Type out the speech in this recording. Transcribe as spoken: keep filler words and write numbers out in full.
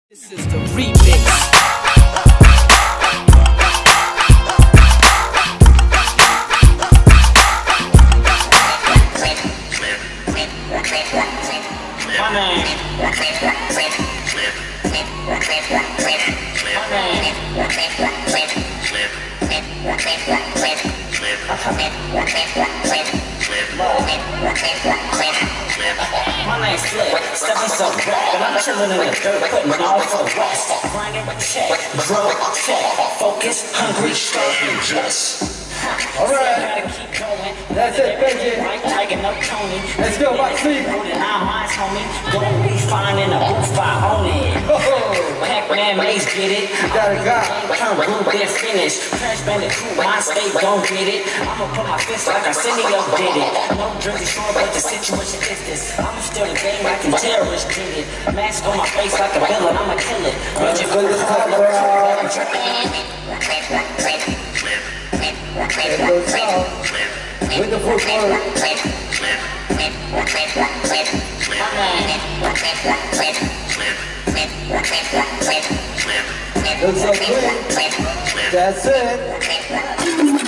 This is the remix. My name. My name's Flip, stepping so back, and I'm chillin' in the dirt, putting it all for rest. Grinding, check, drug, check, focus, hungry, starving, just. Alright, that's it, baby. Let's go, my sleep. Gonna be fine in a booth, I own it. Pac-Man, Maze, get it. Got it, got Turn blue, then finish. Crash Bandicoot, my state, don't get it. I'ma put my fist like Arsenio did it. No Jersey Shore, but the situation is this. I'ma steal the game like a terrorist did it. Mask on my face like a villain, I'ma kill it. Budget for the top, with the foot forward. Looks so clean. That's it.